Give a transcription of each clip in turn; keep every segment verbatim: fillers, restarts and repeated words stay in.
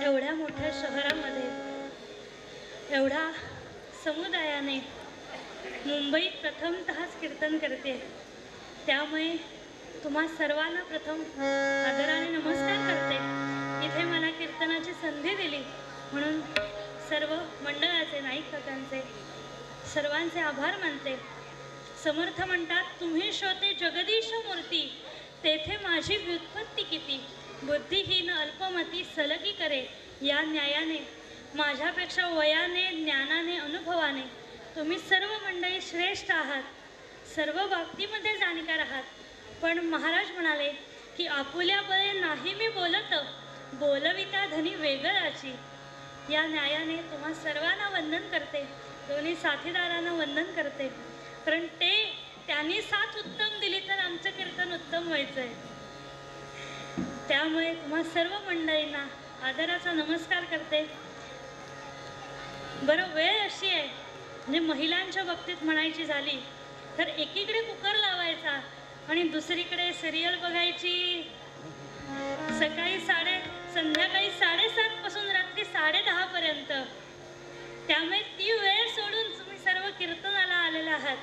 एवढ्या मोठ्या शहरामध्ये एवढा समुदायाने मुंबईत प्रथमतःच कीर्तन करते, त्यामुळे तुम्हा सर्वांना प्रथम आदराने नमस्कार करते. इथे मला कीर्तनाची संधी दिली म्हणून सर्व मंडळाचे, नाईक काकांचे, सर्वांचे आभार मानते. समर्थ म्हणतात, तुम्ही श्रोते जगदीश मूर्ती, तेथे माझी व्युत्पत्ती किती. बुद्धिहीन अल्पमती सलगी करे, या न्यायाने माझ्यापेक्षा वयाने, ज्ञानाने, अनुभवाने तुम्ही सर्व मंडळी श्रेष्ठ आहात, सर्व बाबतीमध्ये जाणकार आहात. पण महाराज म्हणाले की आपुल्या बळे नाही मी बोलत, बोलविता धनी वेगळाची. या न्यायाने तुम्हा सर्वांना वंदन करते, दोन्ही साथीदारांना वंदन करते. कारण ते त्यांनी साथ उत्तम दिली तर आमचं कीर्तन उत्तम व्हायचं आहे. त्यामुळे तुम्हा सर्व मंडळींना आदराचा नमस्कार करते. बरं, वेळ अशी आहे, म्हणजे महिलांच्या बाबतीत म्हणायची झाली तर एकीकडे कुकर लावायचा आणि दुसरीकडे सिरियल बघायची. सकाळी साडे संध्याकाळी साडेसात पासून रात्री साडे दहा पर्यंत. त्यामुळे ती वेळ सोडून तुम्ही सर्व कीर्तनाला आलेला आहात.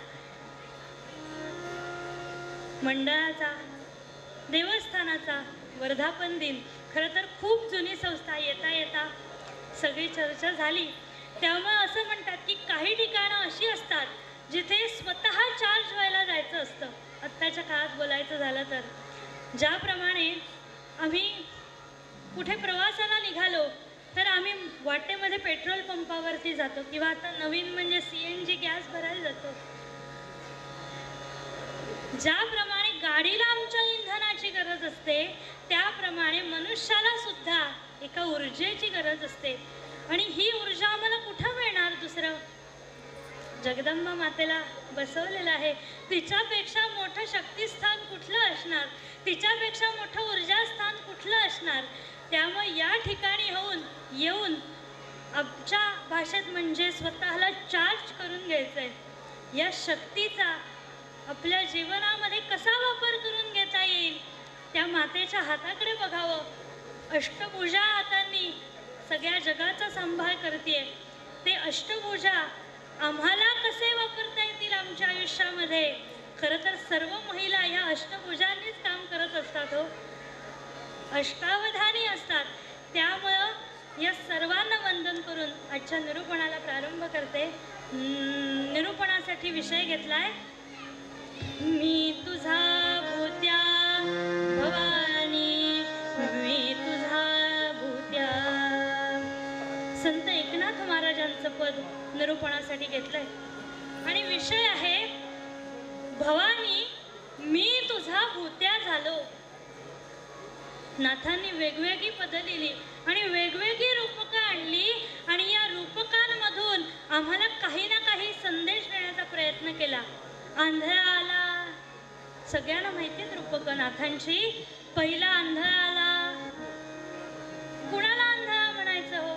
मंडळाचा, देवस्थानाचा वर्धापन दिन खरं तर खूप जुनी संस्था. येता येता सगळी चर्चा झाली. त्यामुळे असं म्हणतात की काही ठिकाणं अशी असतात जिथे स्वतः चार्ज व्हायला जायचं असतं. आत्ताच्या काळात बोलायचं झालं तर ज्याप्रमाणे आम्ही कुठे प्रवासाला निघालो तर आम्ही वाटेमध्ये पेट्रोल पंपावरती जातो किंवा आता नवीन म्हणजे सी एन जी गॅस भरायला जातो. ज्याप्रमाणे गाडीला आमच्या इंधनाची गरज असते, त्याप्रमाणे मनुष्याला सुद्धा एका ऊर्जेची गरज असते. आणि ही ऊर्जा आम्हाला कुठं मिळणार? दुसरं जगदंबा मातेला बसवलेलं आहे. तिच्यापेक्षा मोठं शक्तिस्थान कुठलं असणार? तिच्यापेक्षा मोठं ऊर्जास्थान कुठलं असणार? त्यामुळे या ठिकाणी होऊन येऊन आमच्या भाषेत म्हणजे स्वतःला चार्ज करून घ्यायचं आहे. या शक्तीचा आपल्या जीवनामध्ये कसा वापर करून घेता येईल, त्या मातेच्या हाताकडे बघावं. अष्टभुजा हातांनी सगळ्या जगाचा सांभाळ करते. ते अष्टभुजा आम्हाला कसे वापरता येतील आमच्या आयुष्यामध्ये? खरं तर सर्व महिला ह्या अष्टभुजांनीच काम करत असतात, हो, अष्टावधानी असतात. त्यामुळं या सर्वांना वंदन करून आजच्या निरूपणाला प्रारंभ करते. निरूपणासाठी विषय घेतलाय मी तुझा भूत्या भवानी, मी तुझा भूत्या. संत एकनाथ महाराजांचं पद निरूपणासाठी घेतलंय आणि विषय आहे भवानी मी तुझा भूत्या झालो. नाथांनी वेगवेगळी पदं लिहिली आणि वेगवेगळी रूपकं आणली आणि या रूपकांमधून आम्हाला काही ना काही संदेश देण्याचा प्रयत्न केला. आंधळा आला, सगळ्यांना माहितीच रूपकं नाथांची. पहिला आंधळा आला, कुणाला आंधळा म्हणायचं हो?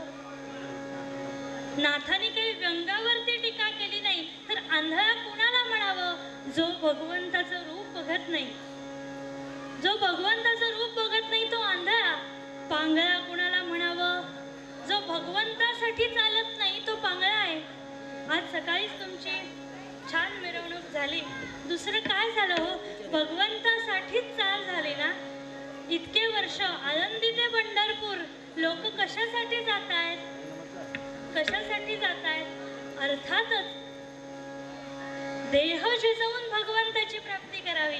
नाथांनी काही व्यंगावरती टीका केली नाही, तर आंधळा कुणाला म्हणावं? जो भगवंताचं रूप बघत नाही, जो भगवंताचं रूप बघत नाही तो आंधळा. पांगळा कुणाला म्हणावं? जो भगवंतासाठी चालत नाही तो पांगळा आहे. आज सकाळीच तुमची छान मिरवणूक झाली, दुसरं काय झालं हो? भगवंतासाठीच चाल झाली ना. इतके वर्ष आळंदी ते पंढरपूर लोक कशासाठी जात आहेत? कशासाठी जात आहेत? अर्थातच देह झिजवून भगवंताची प्राप्ती करावी,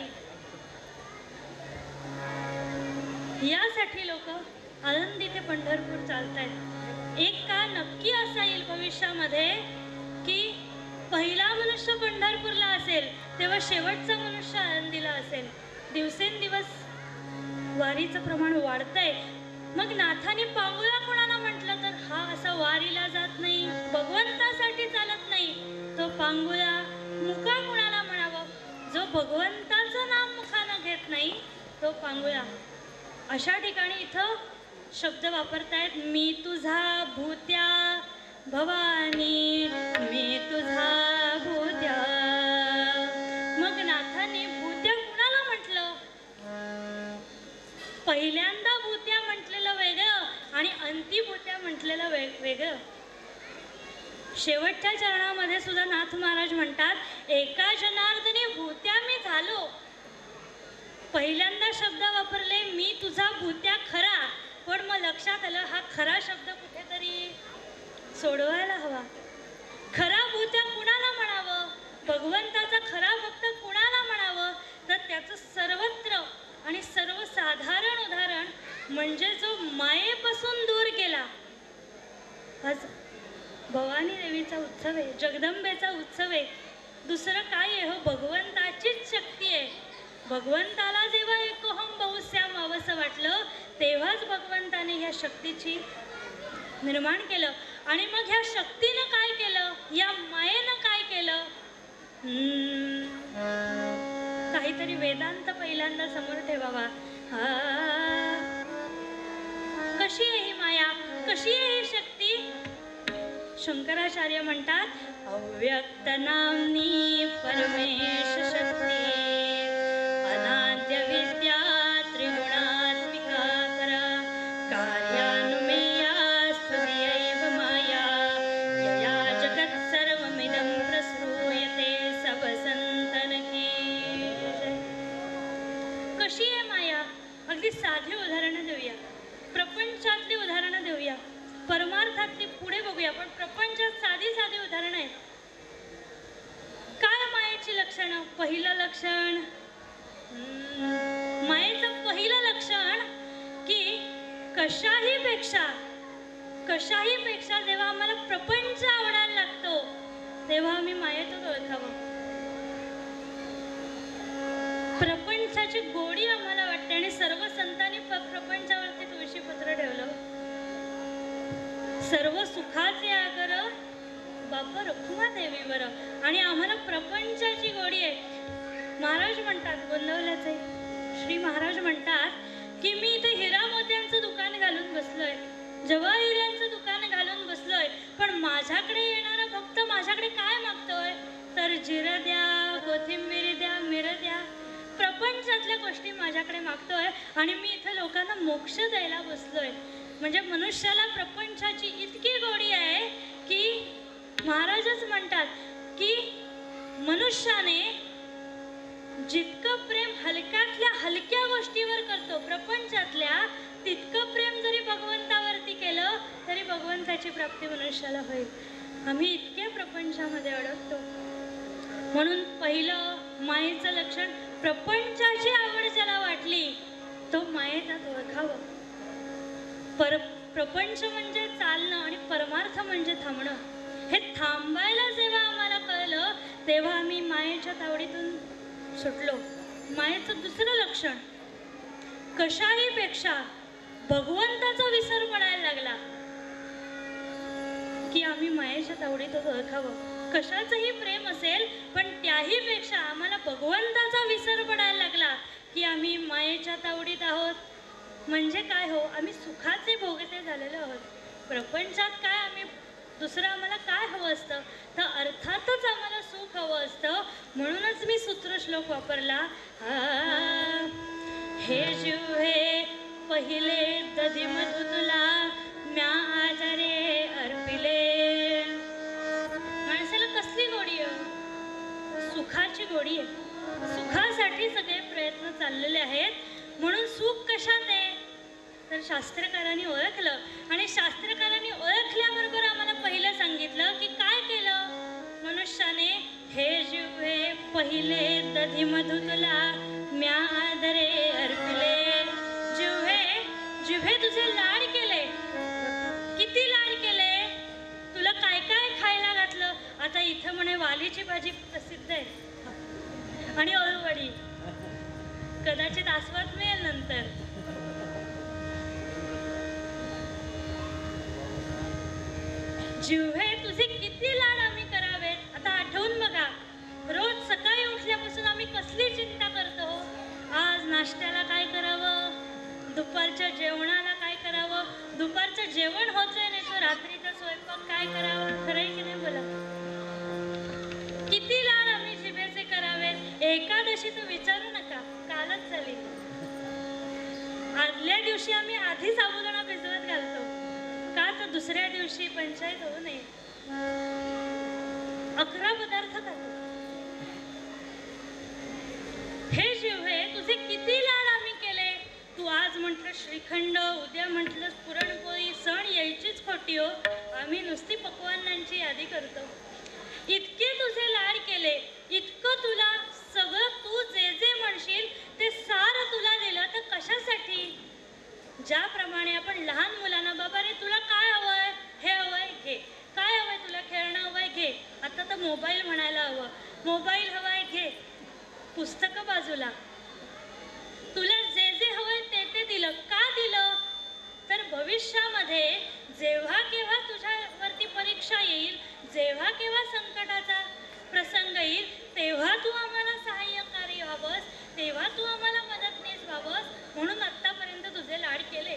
यासाठी लोक आळंदी ते पंढरपूर चालतायत. एक काळ नक्की असा येईल भविष्यामध्ये की पहिला मनुष्य पंढरपूरला असेल तेव्हा शेवटचा मनुष्य आळंदीला असेल. दिवसेंदिवस वारीचं प्रमाण वाढतंय. मग नाथाने पांगुळा कोणाला म्हटलं तर हा असा वारीला जात नाही, भगवंतासाठी चालत नाही, तो पांगुळा. मुका कोणाला म्हणावं? जो भगवंताचं नाम मुखानं घेत नाही तो पांगुळा. अशा ठिकाणी इथं शब्द वापरतायत मी तुझा भूत्या भवानी, मी तुझा भूत्या. मग नाथांनी भूत्या कुणाला म्हटलं? पहिल्यांदा भूत्या म्हटलेलं वेगळं आणि अंतिभूत्या म्हटलेलं वेग वेगळं. शेवटच्या चरणामध्ये सुद्धा नाथ महाराज म्हणतात, एका जनार्दनी भूत्या मी झालो. पहिल्यांदा शब्द वापरले मी तुझा भूत्या खरा, पण मग लक्षात आलं हा खरा शब्द कुठेतरी सोडवायला हवा. खरा भूत्या कुणाला म्हणावं, भगवंताचा खरा भक्त कुणाला म्हणावं, तर त्याचं सर्वत्र आणि सर्वसाधारण उदाहरण म्हणजे जो मायेपासून दूर गेला. आज भवानी देवीचा उत्सव आहे, जगदंबेचा उत्सव आहे. दुसरं काय आहे हो, भगवंताचीच शक्ती आहे. भगवंताला जेव्हा एकोहम बहुश्याम व्हावंसं वाटलं तेव्हाच भगवंताने ह्या शक्तीची निर्माण केलं. आणि मग ह्या शक्तीनं काय केलं, या मायेनं काय केलं, काहीतरी वेदांत पहिल्यांदा समोर ठेवावा. कशी आहे ही माया, कशी आहे ही शक्ती. शंकराचार्य म्हणतात, अव्यक्त नामनी परमेश शक्ती, अनाद्य विद्या त्रिगुणात्मिका परा, कार्यानुमेया स्तुत्यैव माया, यया जगत् सर्वमिदं प्रसृयते सबसंतन की. कशी आहे माया, अगदी साधी उदाहरणं देऊया, प्रपंचातली उदाहरणं देऊया, परमार्थातली पुढे बघूया. पण प्रपंचात साधी साधी उदाहरणं आहेत. काय मायेची लक्षणं. पहिलं लक्षण, मायेचं पहिलं लक्षण की कशाही पेक्षा कशाही पेक्षा जेव्हा आम्हाला प्रपंच आवडायला लागतो तेव्हा आम्ही मायेतच ओळखावं. प्रपंचाची गोडी आम्हाला वाटते आणि सर्व संतांनी प्रपंचावरती तुळशी पत्र ठेवलं. सर्व सुखाचे आगर बापा रखुमा देवीवर, आणि आम्हाला प्रपंचाची गोडी आहे. महाराज म्हणतात, गोंदवल्याचे श्री महाराज म्हणतात की मी इथे हिरा मोत्यांचं दुकान घालून बसलोय, जवाहिरांचं दुकान घालून बसलोय, पण माझ्याकडे येणारा भक्त माझ्याकडे काय मागतोय, तर जिरं द्या, कोथिंबीर द्या, मिरं द्या, प्रपंचातल्या गोष्टी माझ्याकडे मागतोय. आणि मी इथं लोकांना मोक्ष द्यायला बसलोय. म्हणजे मनुष्याला प्रपंचाची इतकी गोडी आहे की महाराजच म्हणतात की मनुष्याने जितकं प्रेम हलक्यातल्या हलक्या गोष्टीवर करतो प्रपंचातल्या, तितकं प्रेम जरी भगवंतावरती केलं तरी भगवंताची प्राप्ती मनुष्याला होईल. आम्ही इतक्या प्रपंचामध्ये अडकतो. म्हणून पहिलं मायेचं लक्षण, प्रपंचाची आवड ज्याला वाटली तो मायेत ओळखावं. पर प्रपंच म्हणजे चालणं आणि परमार्थ म्हणजे थांबणं. हे थांबायला जेव्हा आम्हाला कळलं तेव्हा आम्ही मायेच्या तावडीतून सुटलो. मायेचं दुसरं लक्षण, कशाही पेक्षा भगवंताचा विसर पडायला लागला की आम्ही मायेच्या तावडीतच ओळखावं. कशाचंही प्रेम असेल पण त्याही पेक्षा आम्हाला भगवंताचा विसर पडायला लागला की आम्ही मायेच्या तावडीत आहोत. म्हणजे काय हो, आम्ही सुखाचे भोगते झालेलो आहोत. प्रपंचात काय आम्ही दुसरं आम्हाला काय हवं असतं, तर अर्थातच आम्हाला सुख हवं असतं. म्हणूनच मी सूत्रश्लोक वापरला, हे जीव हे पहिले दधी मधु तुला म्या आजारे अर्पिले. माणसाला कसली गोडी आहे, सुखाची गोडी आहे. सुखासाठी सगळे प्रयत्न चाललेले आहेत. म्हणून सुख कशात आहे तर शास्त्रकारांनी ओळखलं. आणि शास्त्रकारांनी ओळखल्याबरोबर आम्हाला पहिलं सांगितलं की काय केलं मनुष्याने, हे जिव्हे पहिले दधी मधु तुला म्या आदरे अर्पिले. जिव्हे जिव्हे तुझे लाड केले, किती लाड केले, तुला काय काय खायला घातलं. आता इथं म्हणे वालीची भाजी प्रसिद्ध आहे आणि अळूवडी, कदाचित आस्वाद मिळेल नंतर. जिव्हे तुझे किती लाड आम्ही करावेत. आता आठवून बघा, रोज सकाळी उठल्यापासून आम्ही कसली चिंता करतो. आज नाश्त्याला काय करावं, दुपारच्या जेवणाला काय करावं, दुपारचं जेवण होतंय नाही तर रात्रीचा स्वयंपाक काय करावं. खरंय की नाही बोला. किती लाड आम्ही जिभेचे करावेत. एकादशी तर विचारू नका, कालच झाली. आदल्या दिवशी आम्ही आधी साबुदाणा भिजवत घालतो. दुसऱ्या दिवशी पंचायत होऊ नये. अकरा पदार्थ खातो. हे जिव्हे तुझे किती लाड आम्ही केले. तू आज म्हटलं श्रीखंड, उद्या म्हटलं पुरणपोळी. सण यायचीच खोटी हो. आम्ही नुसती पक्वान्नांची यादी करतो. इतके तुझे लाड केले, इतकं तुला सगळं तू जे जे म्हणशील ते सारं तुला दिलं तर कशासाठी? ज्याप्रमाणे आपण लहान मुलांना बाबा रे तुला काय हवंय, हे हवंय घे, काय हवंय तुला, खेळणं हवंय घे, आता तर मोबाईल म्हणायला हवं, मोबाईल हवाय घे, पुस्तकं बाजूला, तुला जे जे हवंय ते ते दिलं. का दिलं? तर भविष्यामध्ये जेव्हा केव्हा तुझ्यावरती परीक्षा येईल, जेव्हा केव्हा संकटाचा प्रसंग येईल, तेव्हा तू आम्हाला सहाय्यकारी व्हावंस, तेव्हा तू आम्हाला मदतनीस व्हावंस, म्हणून आत्तापर्यंत तुझे लाड केले.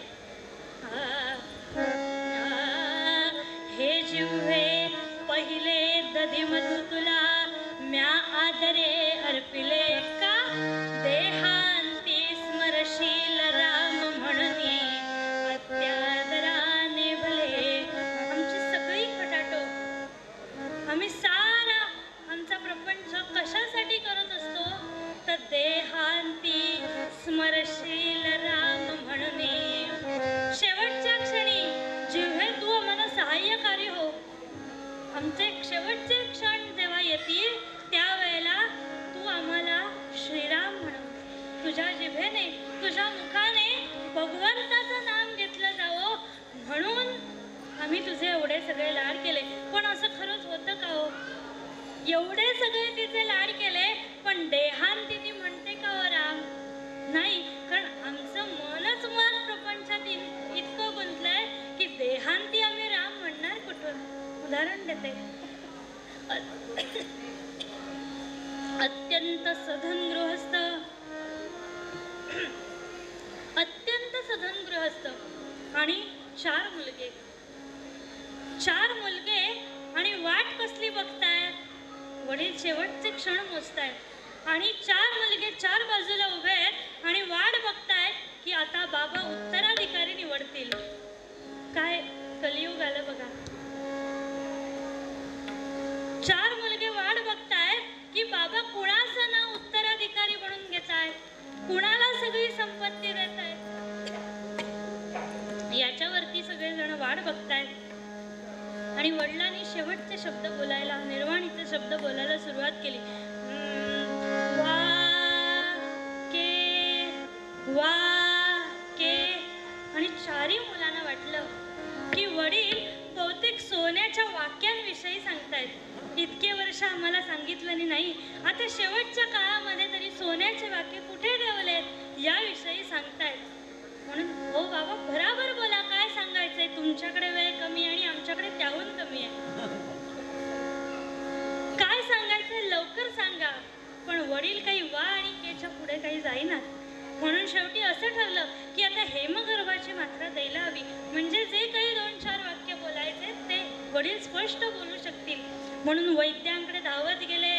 हे जिव्हे पहिले दधी मधु तुला म्या आदरे अर्पिले का, देहांती स्मरशील राम म्हणूनी अत्यादराने भले. आमची सगळी खटाटो, आम्ही सारा आमचा प्रपंच कशासाठी करत असतो तर देहांती स्मरशील राम म्हणूनी. शेवटच्या क्षणी जिव्हे तू आम्हाला सहाय्यकारी हो. आमचे शेवटचे क्षण जेव्हा येतील त्यावेळेला तू आम्हाला श्रीराम म्हणून तुझ्या जिभेने, तुझ्या मुखाने भगवंताचं नाम घेतलं जावं म्हणून आम्ही तुझे एवढे सगळे लाड केले. पण असं खरंच होतं का हो? एवढे सगळे तिचे लाड केले पण देहांती ती म्हणते का हो राम? नाही, कारण आमचं मनच मन प्रपंचात इतकं गुंतलंय की देहांती आम्ही राम म्हणणार कुठून? उदाहरण देते. अत्यंत सधन गृहस्थ, अत्यंत सधन गृहस्थ आणि चार मुलगे, चार मुलगे आणि वाट कसली बघतायत? वडील शेवटचे क्षण मोजतायत आणि चार मुलगे चार बाजूला उभे आहेत आणि वाट बघतायत की आता बाबा उत्तराधिकारी निवडतील. काय कलियुग आलं बघा. चार मुलगे वाट बघतायत की बाबा कुणाचं नाव उत्तराधिकारी म्हणून घेतायत, कुणाला सगळी संपत्ती देत आहेत, याच्यावरती सगळेजण वाट बघतायत. आणि वडिलांनी शेवटचे शब्द बोलायला, निर्वाणीचे शब्द बोलायला सुरुवात केली. वा के वा के. आणि चारही मुलांना वाटलं की वडील बहुतेक सोन्याच्या वाक्यांविषयी सांगतायत. इतके वर्ष आम्हाला सांगितलं नाही, आता शेवटच्या काळामध्ये तरी सोन्याचे वाक्य कुठे ठेवलेत याविषयी सांगतायत. म्हणून हो बाबा बराबर बोला, काय सांगायचंय? तुमच्याकडे वेळ कमी आणि आमच्याकडे त्याहून कमी आहे. काय सांगायचंय लवकर सांगा. पण वडील काही वा आणि केच्या पुढे काही जाईनात. म्हणून शेवटी असं ठरलं की आता हेमगर्भाची मात्रा द्यायला हवी, म्हणजे जे काही दोन चार वाक्य बोलायचे ते वडील स्पष्ट बोलू शकतील. म्हणून वैद्यांकडे धावत गेले,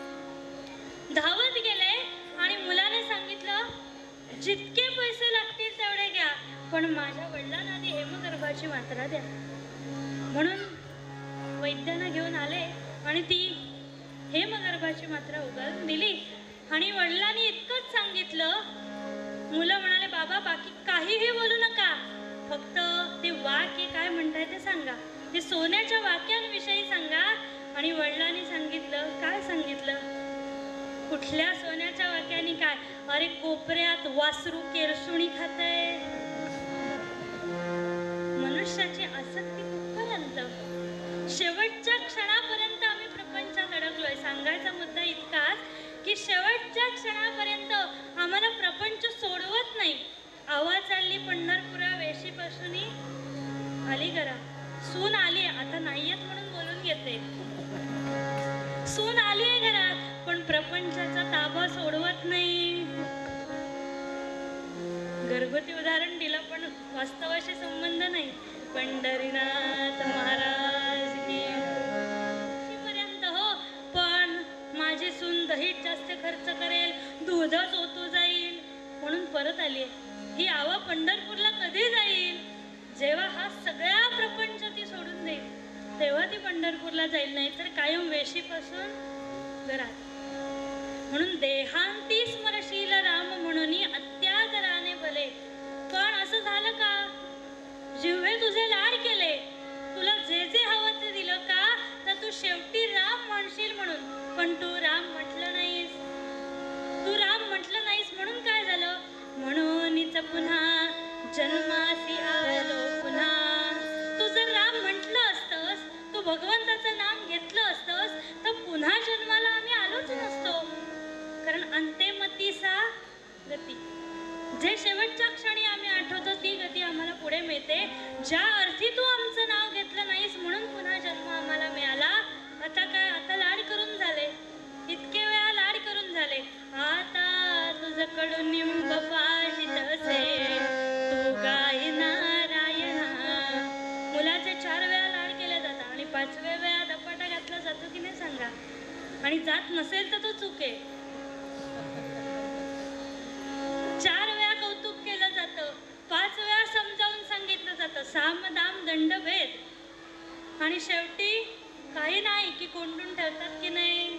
धावत गेले आणि मुलाने सांगितलं जितके पैसे लागतील तेवढे घ्या, पण माझ्या वडिलांना आधी हेमगर्भाची मात्रा द्या. म्हणून वैद्यांना घेऊन आले आणि ती हेमगर्भाची मात्रा उगारून दिली. आणि वडिलांनी इतकंच सांगितलं, मुलं म्हणाले बाबा बाकी काहीही बोलू नका, फक्त ते वाक्य काय म्हणताय ते सांगा, ते सोन्याच्या वाक्यांविषयी सांगा. आणि वडिलांनी सांगितलं, काय सांगितलं? कुठल्या सोन्याच्या वाक्याने काय? अरे कोपऱ्यात वासरू केरसुणी खातंय. मनुष्याची आसक्ती कुठपर्यंत? शेवटच्या क्षणापर्यंत आम्ही प्रपंचात अडकलोय. सांगायचा मुद्दा इतकाच की शेवटच्या क्षणापर्यंत आम्हाला प्रपंच सोडवत नाही. आवाज चालली पंढरपुरा वेशीपासून आली घरा, सून आली, आता नाही येत म्हणून बोलून घेते. सून आली आहे घरात पण प्रपंचाचा ताबा सोडवत नाही. घरगुती उदाहरण दिलं पण वास्तवाशी संबंध नाही. पंढरीनाथ महाराज की पर्यंत हो, पण माझी सून दहीत जास्त खर्च करेल, दूधच ओतू जाईल म्हणून परत आली. ही आवा पंढरपूरला कधी जाईल? जेव्हा हा सगळा प्रपंच ती ओळखला जाईल, नाही तर कायम वेशीपासून घरात. म्हणून देहांती स्मरशील राम म्हणून अत्यादराने भले. पण असं झालं का, जिव्हे तुझे लाड केले, तुला जे जे हवं ते दिलं का, तर तू शेवटी राम म्हणशील म्हणून. पण तू राम म्हटलं नाहीस, तू राम म्हटलं नाहीस म्हणून काय झालं, म्हणूनच पुन्हा जन्मासी आलो पुन्हा. तू जर राम म्हटलं असतंस, तू भगवंताचं नाम घेतलं असतंस, तर पुन्हा जन्माला आम्ही आलोच नसतो. कारण अंतेमती सा गती, जे शेवटच्या क्षणी आम्ही आठवतो ती गती आम्हाला पुढे मिळते. ज्या अर्थी तू आमचं नाव घेतलं नाहीस म्हणून पुन्हा जन्म आम्हाला मिळाला. आता काय, आता लाड करून झाले, इतके वेळा लाड करून झाले, आता तुझं कडुनिंब पाजित असे तू गाय नारायणा. मुलाचे चार वेळा लाड केले जातात आणि पाचव्या वेळा दपाटा घातला जातो की नाही सांगा. आणि जात नसेल तर तो चूक आहे. चार वेळा कौतुक केलं जातं, पाच वेळा समजावून सांगितलं जातं, साम दाम दंड भेद, आणि शेवटी काही नाही की कोंडून ठेवतात की नाही.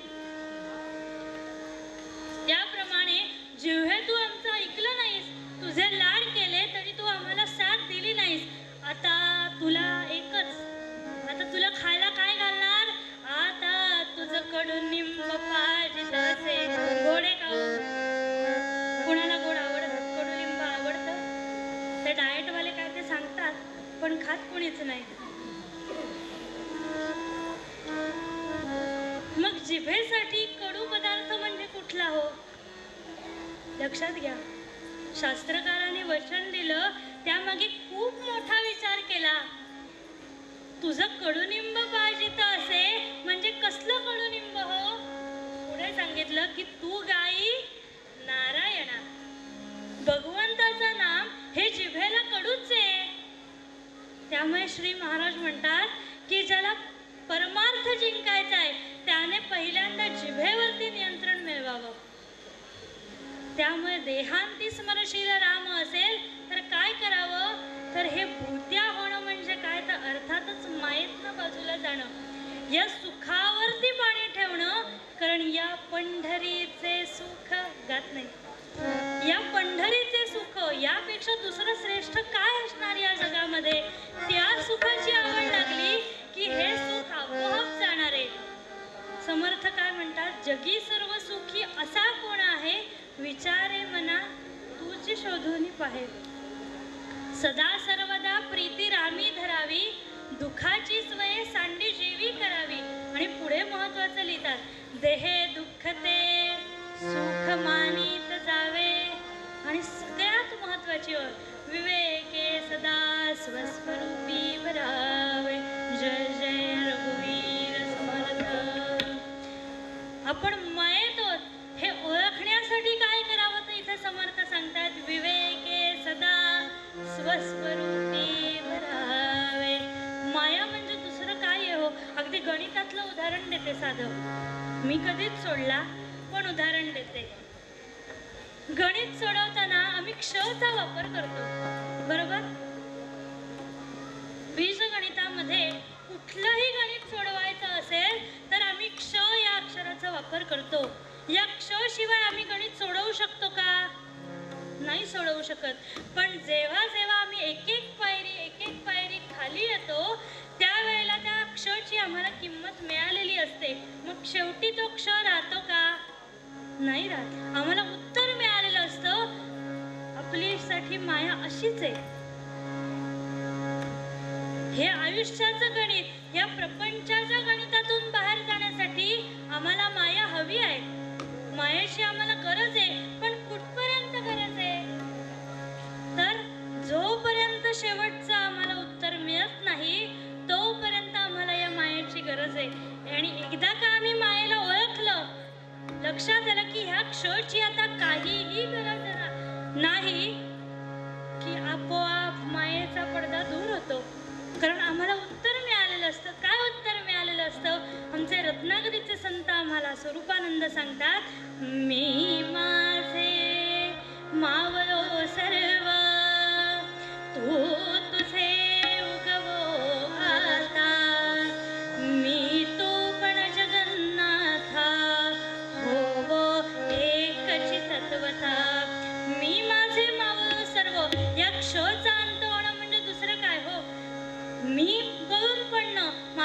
त्याप्रमाणे जिव्हे तू आमचं ऐकलं नाहीस, तुझे लाड केले तरी तू आम्हाला साथ दिली नाहीस. आता तुला एकच, आता तुला खायला काय घालणार, आता तुझं कडुनिंब पाजित असे. गोडे खाऊ, कुणाला गोड आवडतं, कडुलिंब आवडतं, ते डाएटवाले काय ते सांगतात, पण खात कोणीच नाही. मग जिभेसाठी कडू पदार्थ म्हणजे कुठला हो, लक्षात घ्या. शास्त्रकाराने वचन दिलं, त्यामागे खूप मोठा विचार केला. तुझं कडुनिंब पाजित असे म्हणजे कसलं कडुनिंब हो. पुढे सांगितलं की तू गाई नारायणा. भगवंताचं नाम हे जिभेला कडूच आहे. त्यामुळे श्री महाराज म्हणतात की ज्याला परमार्थ जिंकायचा आहे त्याने पहिल्यांदा जिभेवरती नियंत्रण मिळवावं. त्यामुळे देहांती स्मरशील राम असेल तर काय करावं, तर हे भूत्या होणं म्हणजे काय, तर अर्थातच मायेतनं बाजूला जाणं, या सुखावरती पाणी ठेवणं. कारण या पंढरीचे सुख गात नाही, या पंढरीचे सुख यापेक्षा दुसरं श्रेष्ठ काय असणार या जगामध्ये. त्या सुखाची आवड लागली की हे सुख आपोआप जाणार आहे. समर्थ काय म्हणतात, जगी सर्व सुखी असा कोण आहे, विचारे मना तूच शोधून पाहे. सदा सर्वदा प्रीती रामी धरावी, दुःखाची स्वये सांडी जीवी करावी. आणि पुढे महत्वाचं लिहितात, देहे दुःखते सुख मानित जावे. आणि सगळ्यात महत्वाची ओळ, विवेके सदा स्वस्वरूपी भरावे. जय जय रघुवीर समर्थ. आपण मायेत हे ओळखण्यासाठी काय करावं, तर इथे समर्थ सांगतात, विवेके सदा स्वस्वरूपी भरावे. माया म्हणजे दुसरं काय आहे हो. अगदी गणितातलं उदाहरण देते साधं, मी कधीच सोडला पण उदाहरण देते. गणित सोडवताना आम्ही क्षचा वापर करतो, बरोबर. बीजगणितामध्ये कुठलंही गणित सोडवायचं असेल तर आम्ही क्ष या अक्षराचा वापर करतो. या क्ष शिवाय आम्ही गणित सोडवू शकतो का, नाही सोडवू शकत. पण जेव्हा जेव्हा आम्ही एक एक पायरी एक एक पायरी खाली येतो त्यावेळेला त्या क्षची आम्हाला किंमत मिळालेली असते. मग शेवटी तो क्ष राहतो का, नाही राहत. आम्हाला उत्तर मिळालेलं असतं. आपलीसाठी माया अशीच आहे. हे आयुष्याचं गणित, या प्रपंचाच्या गणितातून बाहेर जाण्यासाठी आम्हाला माया हवी आहे. मायेची आम्हाला गरज आहे, पण कुठपर्यंत गरज आहे, तर जोपर्यंत शेवटचं आम्हाला उत्तर मिळत नाही तोपर्यंत आम्हाला या मायेची गरज आहे. आणि एकदा का आम्ही मायेला ओळखलं, लक्षात आलं की ह्या क्षची आता काहीही गरज नाही, की आपोआप मायेचा पडदा दूर होतो. कारण आम्हाला उत्तर मिळालेलं असतं. काय उत्तर मिळालेलं असतं, आमचे रत्नागिरीचे संत आम्हाला स्वरूपानंद सांगतात, मी माझे मावलो सर्व तू तुझे उगवो आता, मी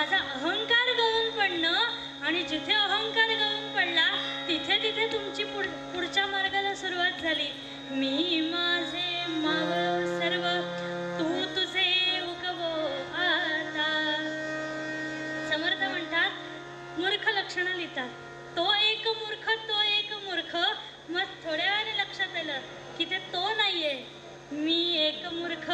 माझा अहंकार गळून पडणं, आणि जिथे अहंकार गळून पडला तिथे तिथे तुमची पुढ पुढच्या मार्गाला सुरुवात झाली. मी माझे मावळ सर्व, तू तुझे उगवो आता. समर्थ म्हणतात, मूर्ख लक्षणं लिहितात. तो एक मूर्ख, तो एक मूर्ख. मग थोड्या वेळाने लक्षात आलं की ते तो नाहीये, मी एक मूर्ख.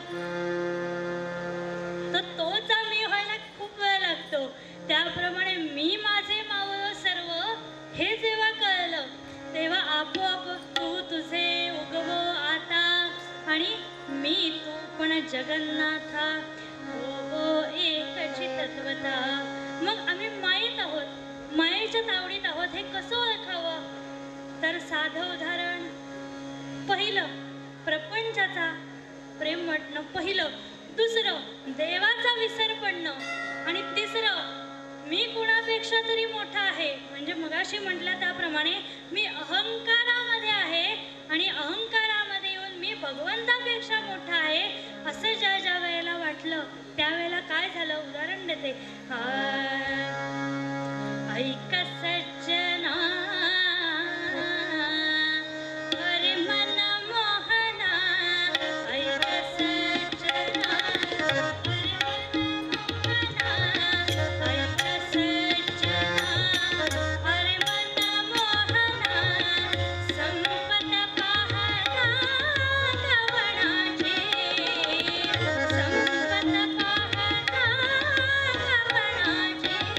तर तोचा मी व्हायला खूप वेळ लागतो. त्याप्रमाणे मी माझे मावळ सर्व हे जेव्हा कळलं तेव्हा आपोआप तू तुझे उगवो आता, आणि मी तू पण जगन्नाथा, हो एकची तत्वता. मग आम्ही माईत आहोत, मायेच्या तावडीत आहोत. हे कसं ओळखावं? तर साधं उदाहरण, पहिलं प्रपंचाचा प्रेम वाटणं पहिलं, दुसरं देवाचा विसर पडणं, आणि तिसरं मी कुणापेक्षा तरी मोठा आहे. म्हणजे मगाशी म्हटलं त्याप्रमाणे मी अहंकारामध्ये आहे, आणि अहंकारामध्ये येऊन मी भगवंतापेक्षा मोठा आहे असं ज्या ज्या वेळेला वाटलं त्यावेळेला काय झालं? उदाहरण देते. ऐक सज्जना, अरे मन मोहना, ऐक सज्जना, ऐक सज्जना, अरे मन मोहना, संपत पाहता कवणाचे, संपत पाहता कवणाचे,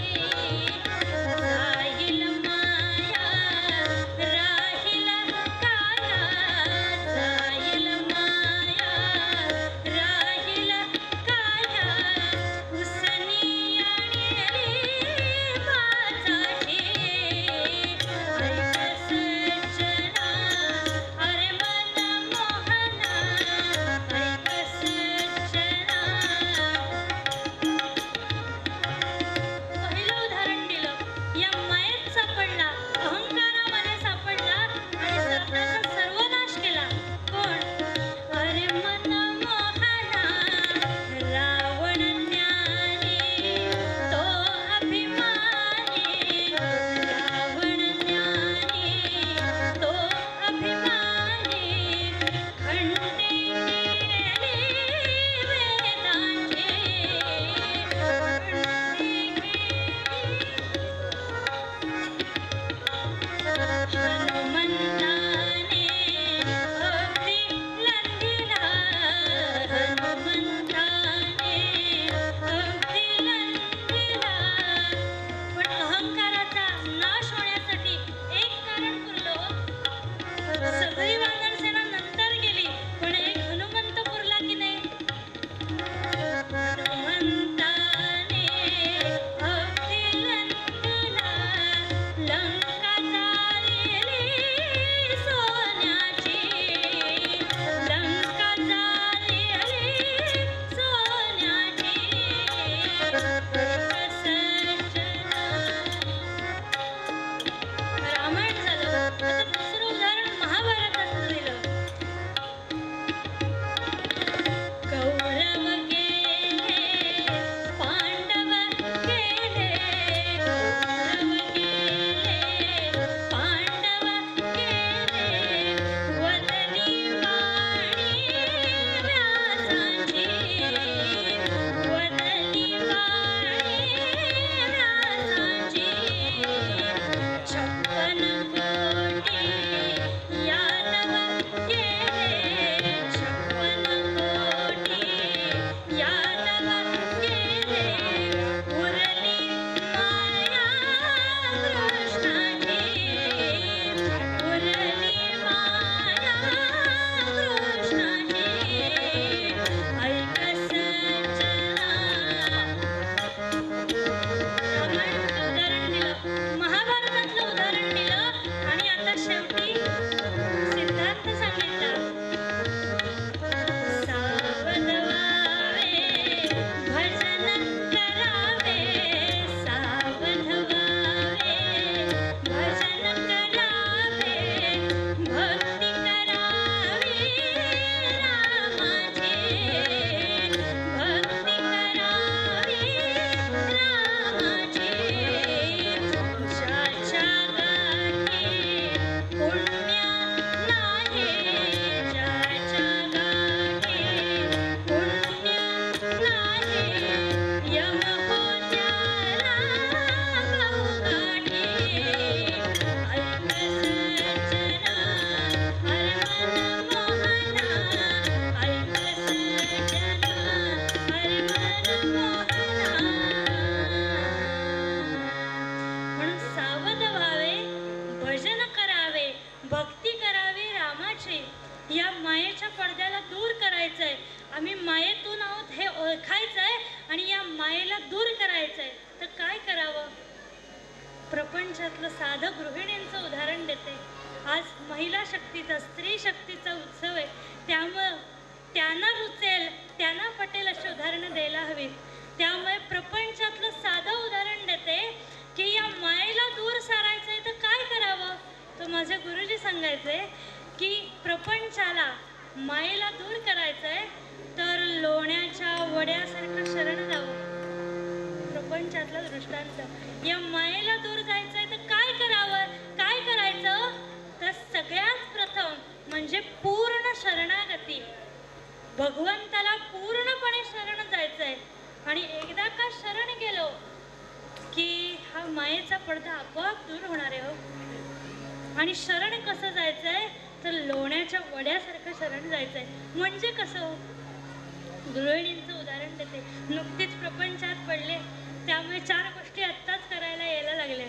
हे ओळखायचं आहे आणि या मायेला दूर करायचं आहे, तर काय करावं? प्रपंचातलं साधं गृहिणींचं उदाहरण देते. आज महिला शक्तीचा, स्त्री शक्तीचा उत्सव आहे, त्यामुळं त्यांना रुचेल, त्यांना पटेल अशी उदाहरणं द्यायला हवीत. त्यामुळे प्रपंचातलं साधं उदाहरण देते की या मायेला दूर सारायचं आहे तर काय करावं? तर माझे गुरुजी सांगायचे की प्रपंचाला मायेला दूर करायचं आहे तर लोण्याच्या वड्यासारखं शरण जावं. प्रपंचातलं दृष्टांत, या मायेला दूर जायचं आहे तर काय करावं? काय करायचं? तर सगळ्यात प्रथम म्हणजे पूर्ण शरणागती, भगवंताला पूर्णपणे शरण जायचं आहे. आणि एकदा का शरण गेलो की हा मायेचा पडदा आपोआप दूर होणार आहे हो. आणि शरण कसं जायचं आहे? तर लोण्याच्या वड्यासारखं शरण जायचं आहे. म्हणजे कसं? गृहिणींचं उदाहरण देते. नुकतीच प्रपंचात पडले, त्यामुळे चार गोष्टी आत्ताच करायला यायला लागल्या.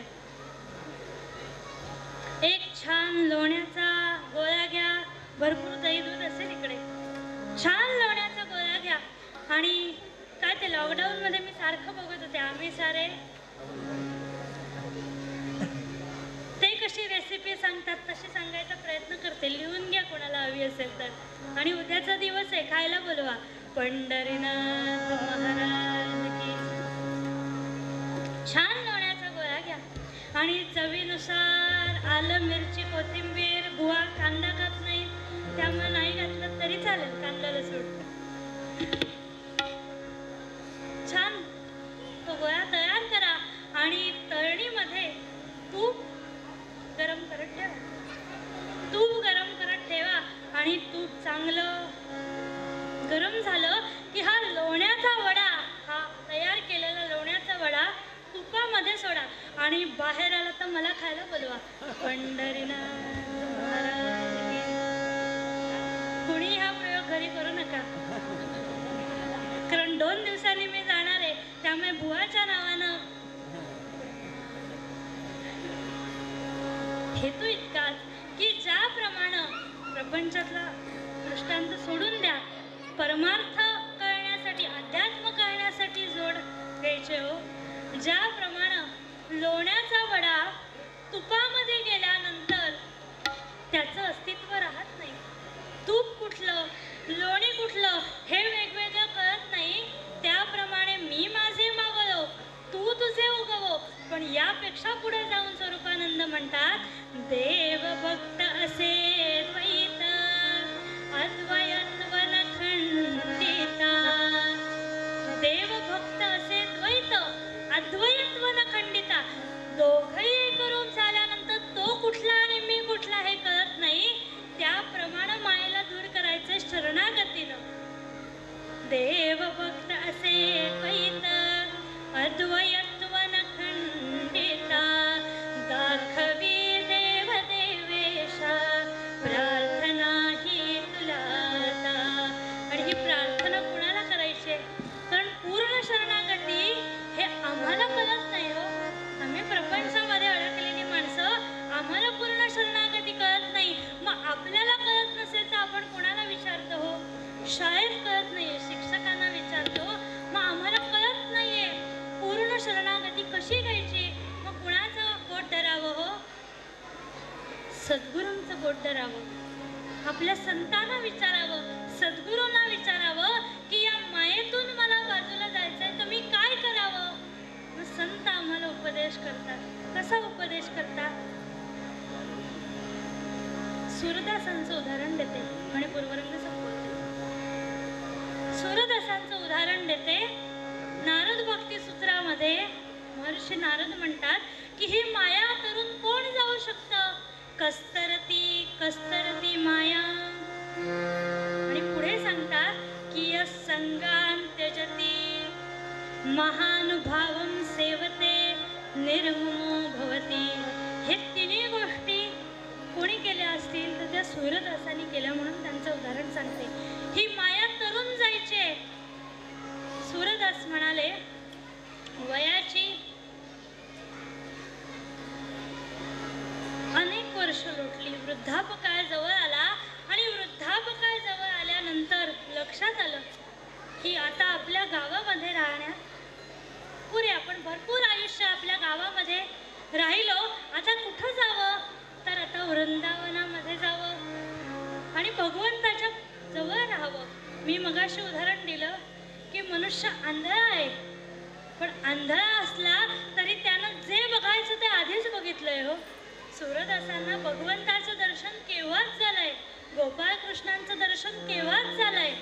एक छान लोण्याचा गोळा घ्या, भरपूर दही दूध असेल इकडे, छान लोण्याचा गोळा घ्या. आणि काय ते लॉकडाऊन मध्ये मी सारखं बघत होते, आम्ही सारे ते कशी रेसिपी सांगतात तशी सांगायचा प्रयत्न करते. लिहून घ्या कोणाला हवी असेल तर. आणि उद्याचा दिवस आहे, खायला बोलवा. पंढरीनाथ महाराज की. छान लोण्याचा गोळा घ्या आणि चवीनुसार आलं, मिरची, कोथिंबीर. बुवा कांदा खात नाही, त्यामुळे नाही घातलं तरी चालेल, कांदा लसूण. छान तो गोळा तयार करा आणि तळणीमध्ये तूप गरम करत ठेवा. तूप गरम करत ठेवा आणि तूप चांगलं गरम झालं की हा लोण्याचा वडा, हा तयार केलेला लोण्याचा वडा तुपामध्ये सोडा आणि बाहेर आला तर मला खायला बोलवा. पंढरीनाथ महाराज की. कुणी हा प्रयोग घरी करू नका, कारण दोन दिवसांनी मी जाणार आहे, त्यामुळे बुवाच्या नावानं. हेतू इतकाच की ज्याप्रमाणे प्रपंचातला दृष्टांत सोडून द्या, परमार्थ कळण्यासाठी, अध्यात्म कळण्यासाठी जोड घ्यायचे हो. ज्याप्रमाणे लोण्याचा वडा तुपामध्ये गेल्यानंतर त्याचं अस्तित्व राहत नाही. तूप कुठलं, लोणी कुठलं हे वेगवेगळं कळत नाही, त्याप्रमाणे मी माझे मावळो, तू तुझे उगवो. पण यापेक्षा पुढे जाऊन स्वरूपानंद म्हणतात, देव भक्त असे द्वैत, अद्वयत्व न खंडिता. देव भक्त असे द्वैत, अद्वयत्व न खंडिता. दोघही एक रूप झाल्यानंतर तो कुठला आणि मी कुठला हे कळत नाही, त्याप्रमाणे मायेला दूर करायचं शरणागतीनं. देव भक्त असे द्वैत, अद्वयत्व न खंडिता. दाखवी देव देवेशा, प्रार्थना ही तुला आता. आणि ही प्रार्थना कुणाला करायची? कारण पूर्ण शरणागती हे आम्हाला कळत नाही हो. आम्ही प्रपंचामध्ये अडकलेली माणसं, आम्हाला पूर्ण शरणागती कळत नाही. मग आपल्याला कळत नसेल तर आपण कोणाला विचारतो हो? शाळेत कळत नाहीये, शिक्षकांना विचारतो. मग आम्हाला कळत नाहीये पूर्ण शरणागती कशी घ्यायची. मग कुणाचं बोट धरावं हो? सद्गुरूंचं बोट धरावं. आपल्या संतांना विचारावं, सद्गुरूंना विचारावं की या मायेतून मला बाजूला जायचंय तर मी काय करावं. मग संत आम्हाला उपदेश करतात. कसा उपदेश करतात? सूरदासांचं उदाहरण देते. मणिपूरवरून सूरदासांचं उदाहरण देते. नारद भक्ती सूत्रामध्ये महर्षी नारद म्हणतात की ही माया तरून कोण जाऊ शकतं? कस्तरती कस्तरती माया. आणि पुढे सांगतात की य संगान त्यजती महानुभावं सेवते निर्ममो भवती. हे तिन्ही गोष्टी कोणी केल्या असतील तर त्या सूरदासांनी केल्या, म्हणून त्यांचं उदाहरण सांगते. ही माया तरुण जायचे. सूरदास म्हणाले, वयाची अनेक वर्ष लोटली, वृद्धापकाळ जवळ आला आणि वृद्धापकाळ जवळ आल्यानंतर लक्षात आलं की आता आपल्या आपल्या गावामध्ये राहण्यात पुरे. आपण भरपूर आयुष्य आपल्या गावामध्ये राहिलो. आता कुठं जावं तर आता वृंदावनामध्ये जावं आणि भगवंताच्या जवळ राहावं. मी मगाशी उदाहरण दिलं की मनुष्य आंधळा आहे, पण आंधळा असला तरी त्यानं जे बघायचं ते आधीच बघितलंय. हो, सूरदासांना भगवंताचं दर्शन केव्हाच झालंय, गोपाळकृष्णांचं दर्शन केव्हाच झालंय.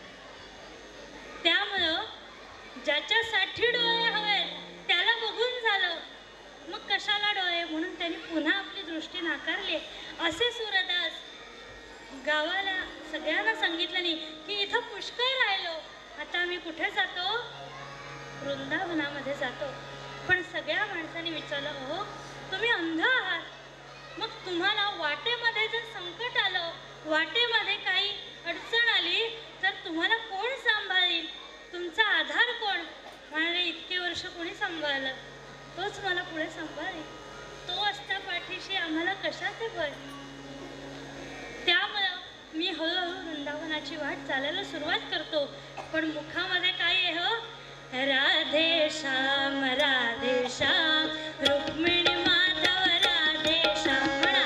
त्यामुळं ज्याच्यासाठी डोळे हवेत त्याला बघून झालं, मग कशाला डोळे, म्हणून त्यांनी पुन्हा आपली दृष्टी नाकारली. असे सूरदास गावाला सगळ्यांना सांगितलं नाही की इथं पुष्कळ राहिलो, आता आम्ही कुठे जातो, वृंदावनामध्ये जातो. पण सगळ्या माणसांनी विचारलं, हो तुम्ही अंध आहात, मग तुम्हाला वाटेमध्ये जर संकट आलं, वाटेमध्ये काही अडचण आली तर तुम्हाला कोण सांभाळेल, तुमचा आधार कोण. म्हणाले इतके वर्ष कोणी सांभाळलं, तोच मला पुढे सांभाळेल, तो असता पाठीशी आम्हाला कशाचे भय. त्यामुळं मी हळूहळू वृंदावनाची वाट चालायला सुरुवात करतो. पण मुखामध्ये काय आहे, हो राधे श्याम राधे श्याम रुक्मिणी माधव राधे श्याम. म्हणा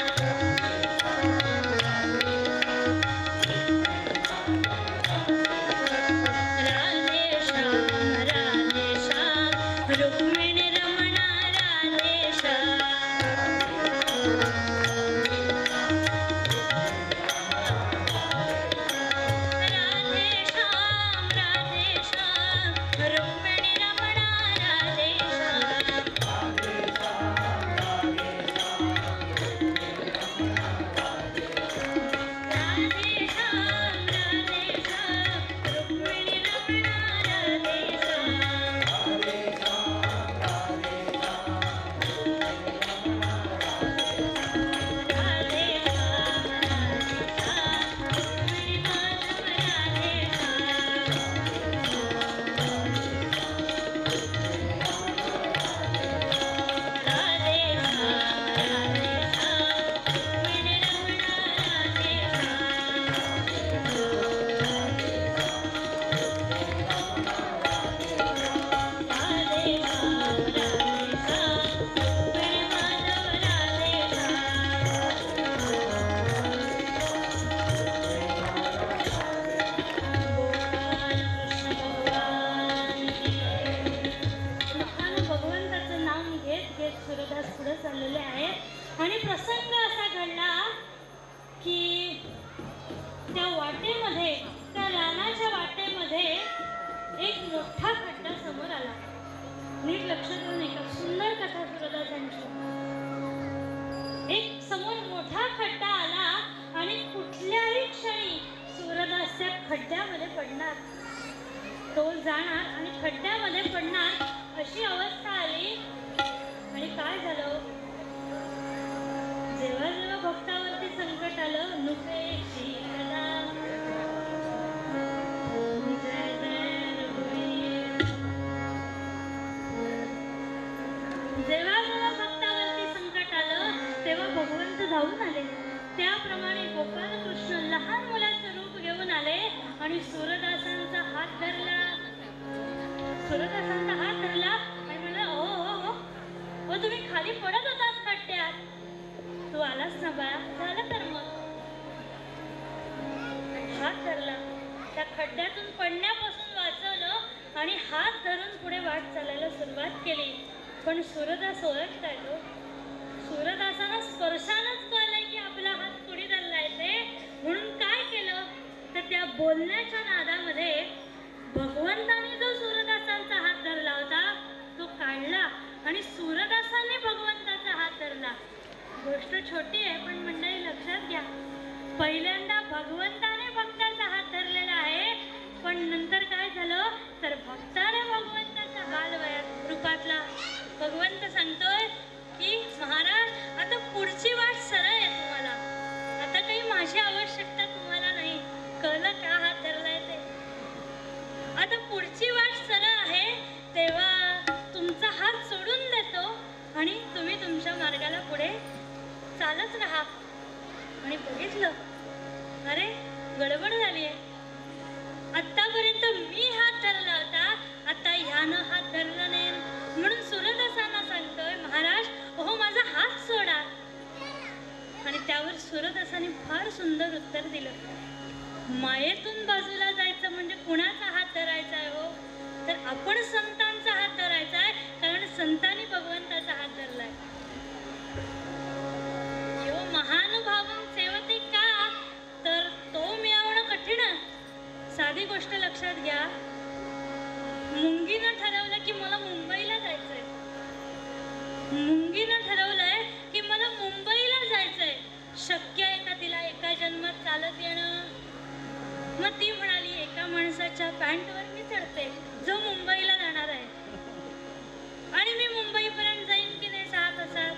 राधे श्याम राधे श्याम रुक्मिणी रमणा राधे श्याम. आणि प्रसंग असा घडला की त्या वाटेमध्ये, त्या रानाच्या वाटेमध्ये एक मोठा खड्डा समोर आला. नीट लक्ष देऊन ऐका, सुंदर कथा सूरदासांची. एक समोर मोठा खड्डा आला आणि कुठल्याही क्षणी सूरदास त्या खड्ड्यामध्ये पडणार, तो जाणार आणि खड्ड्यामध्ये पडणार अशी अवस्था आली. आणि काय झालं, जेव्हा जेव्हा भक्तावरती संकट आलं, नुपेशी कदा जय जय रघुवीर, जेव्हा जेव्हा भक्तावरती संकट आलं तेव्हा भगवंत धावून आले. त्याप्रमाणे गोपाळकृष्ण लहान मुलाचं रूप घेऊन आले आणि सूरदासांचा हात धरला. सूरदासांचा हात धरला आणि म्हणलं, ओ हो हो हो तुम्ही खाली पडत होतात खड्ड्यात, तू आलास ना बाळा, झालं तर मग. हात धरला, त्या खड्ड्यातून पडण्यापासून वाचवलं आणि हात धरून पुढे वाट चालायला सुरुवात केली. पण सूरदास ओळखताय, तो सूरदासांना स्पर्शानच कळलंय की आपला हात कुणी धरलाय ते. म्हणून काय केलं तर त्या बोलण्याच्या नादामध्ये भगवंताने जो सूरदासांचा हात धरला होता तो काढला आणि सूरदासांनी भगवंताचा हात धरला. गोष्ट छोटी आहे पण मंडळी लक्षात घ्या, पहिल्यांदा भगवंताने भक्ताचा हात धरलेला आहे, पण नंतर काय झालं तर भक्ताने भगवंताचा हालवयात रूपातला भगवंत सांगतोय की महाराज आता पुढची वाट सरळ आहे, तुम्हाला आता काही माझी आवश्यकता तुम्हाला नाही. कळलं का हात धरलाय ते? आता पुढची वाट सरळ आहे, तेव्हा तुमचा हात सोडून देतो आणि तुम्ही तुमच्या मार्गाला पुढे चालत राहा. आणि बघितलं, अरे गडबड झाली आहे. आतापर्यंत मी हात धरला होता की मला मुंबईला जायचंय. मुंगीनं ठरवलंय की मला मुंबईला जायचंय. शक्य आहे का तिला एका जन्मात चालत येणं? मग ती म्हणाली, एका माणसाच्या पॅन्टवर मी चढते जो मुंबईला जाणार आहे. आणि मी मुंबईपर्यंत जाईन की नाही सहा तासात?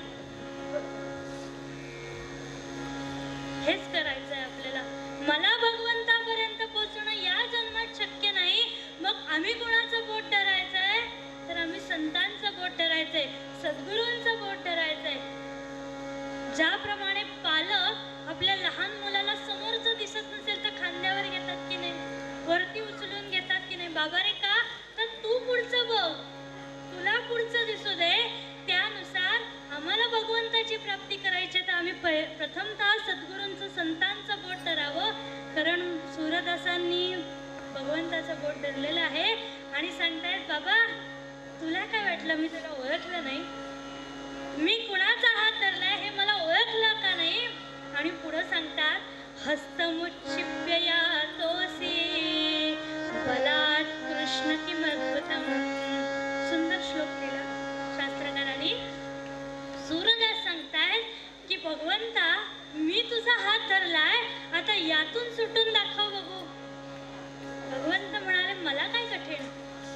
हेच करायचंय आपल्याला. मला भगवंतापर्यंत पोहोचणं या जन्मात शक्य नाही. मग आम्ही कोणाचं बोट धरायचंय? तर आम्ही संतांचं बोट धरायचंय, सद्गुरूंचं बोट धरायचंय. ज्याप्रमाणे पालक आपल्या लहान मुलाला समोरचं दिसत नसेल तर खांद्यावर घेतात की नाही, वरती उचलून घेतात की नाही. बाबा रे का? तर तू पुढचं बघ, तुला पुढचं दिसू दे. त्यानुसार आम्हाला भगवंताची प्राप्ती करायची तर आम्ही प्रथमतः सद्गुरूंचं संतांचं बोट धरावं. कारण सूरदासांनी भगवंताचं बोट धरलेलं आहे आणि सांगतायत, बाबा तुला काय वाटलं मी तुला ओळखलं नाही? मी कुणाचा हात धरलाय हे मला ओळखलं का नाही? आणि पुढं सांगतात, हस्तमुच्छिप्य यातोसी बलात् कृष्ण किमद्भुतम्. सुंदर श्लोक लिहिला शास्त्रकारांनी. सूरदास सांगतायत की भगवंता मी तुझा हात धरलाय, आता यातून सुटून दाखव बघू. भगवंत म्हणाले, मला काय कठीण,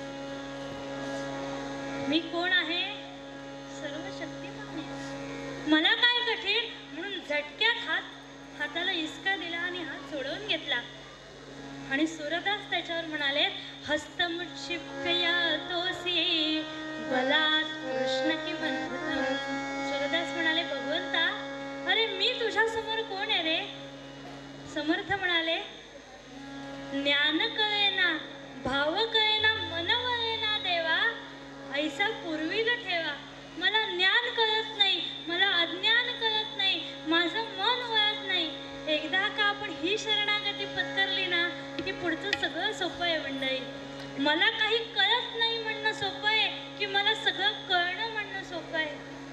मी कोण आहे? सर्व शक्तिमान आहे. मला काय कठीण? म्हणून झटक्यात हात हाताला इसका दिला आणि हात सोडवून घेतला. आणि सूरदास त्याच्यावर म्हणाले, हस्तमुच्छिप्य यातोसी बलात् कृष्ण किमद्भुतम्. सूरदास म्हणाले, भगवंता अरे मी तुझ्या समोर कोण आहे रे? समर्थ म्हणाले, ज्ञान कळेना, भाव कळेना, मन वळेना देवा, ऐसा पूर्वी ग ठेवा. मला ज्ञान कळत नाही, मला अज्ञान कळत नाही, माझं मन वळत नाही. एकदा का आपण ही शरणागती पत्करली ना की पुढचं सगळं सोपं आहे मंडळी. मला काही कळत नाही म्हणणं सोपं आहे की मला सगळं कळणं म्हणणं सोपं आहे?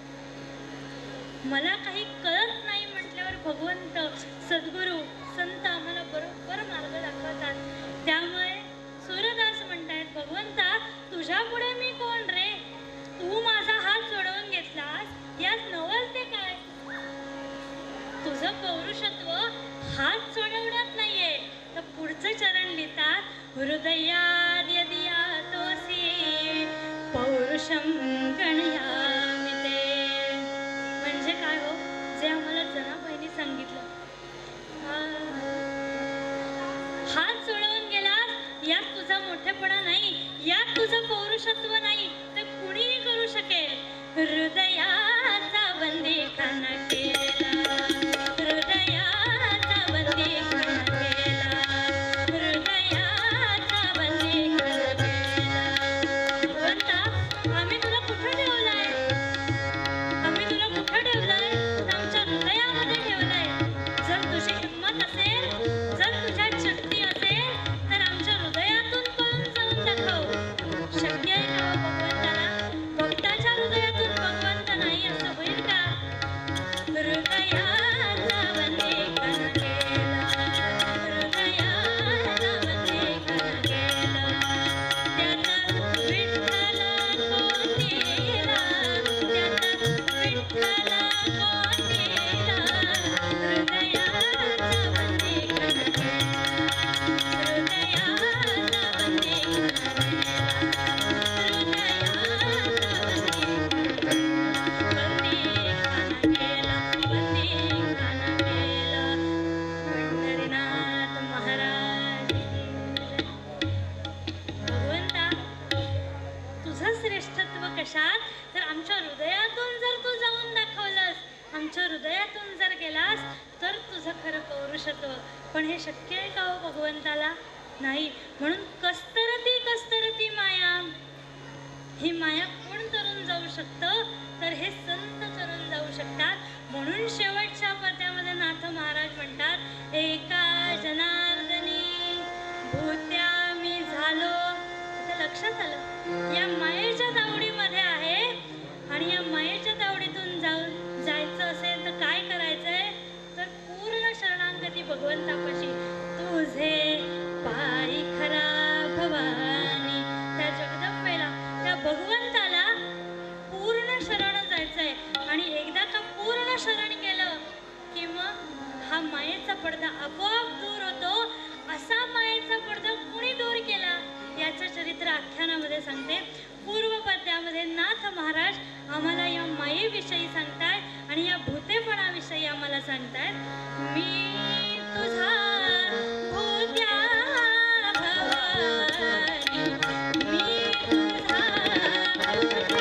मला काही कळत नाही म्हटल्यावर भगवंत, सद्गुरू, संत आम्हाला बरोबर मार्ग दाखवतात. त्यामुळे सूरदास म्हणतायत, भगवंता तुझ्या पुढे मी कोण रे? तू माझा हात सोडवून घेतलास, यात नवल ते काय? तुझं पौरुषत्व हात सोडवण्यात नाहीये. तर पुढचं चरण लिहितात, हृदयात यदि यातोसी पौरुषम गणयामि ते. म्हणजे काय हो, जे आम्हाला जनाबाईंनी सांगितलं, हात सोडवून गेलास यात तुझा मोठेपणा नाही, यात तुझं पौरुषत्व नाही, ते कुणीही करू शकेल. हृदयाचा बंदीखाना केला, हृदयाचा बंदीखाना केला, हृदयाचा बंदीखाना केला. भगवंता आम्ही तुला कुठं ठेवलंय? आम्ही तुला कुठं ठेवलंय? आमच्या हृदयामध्ये ठेवलंय. जर तुझी हिंमत असेल, जर तुझ्यात शक्ती असेल तर आमच्या हृदयातून पळून जाऊन दाखव. शक्य आहे का भगवंताला? भक्ताच्या हृदयातून भगवंत नाही असं होईल का? हृदयाचा बंदीखाना केला, हृदयाचा बंदीखाना केला. त्यात विठ्ठल कोणीला, त्यात विठ्ठल कोणीला, हृदयाचा बंदीखाना केला, हृदयाचा बंदीखाना कशात? तर आमच्या हृदयातून जर तू जाऊन दाखवलंस, आमच्या हृदयातून जर गेलास तर तुझं खरं पौरुषत्व. पण हे शक्य आहे का हो भगवंताला? नाही. म्हणून कस्तरती कस्तरती माया, ही माया कोण तरून जाऊ शकतं? तर हे संत तरून जाऊ शकतात. म्हणून शेवटच्या पद्यामध्ये नाथ महाराज म्हणतात, एका जनार्दनी भूत्या मी झालो. आता लक्षात आलं, या मायेच्या तावडीमध्ये आहे आणि या मायेच्या तावडीतून जाऊन जायचं असेल तर काय करायचंय? तर पूर्ण शरणागती भगवंतापाशी. तुझे पायी खरा भवानी, त्या जगदंबेला, त्या चरित्र आख्यानामध्ये सांगते. पूर्वपद्यामध्ये नाथ महाराज आम्हाला या मायेविषयी सांगतायत आणि या भूतेपणाविषयी आम्हाला सांगतायत. मी तुझा भूत्या भवानी, मी तुझा भूत्या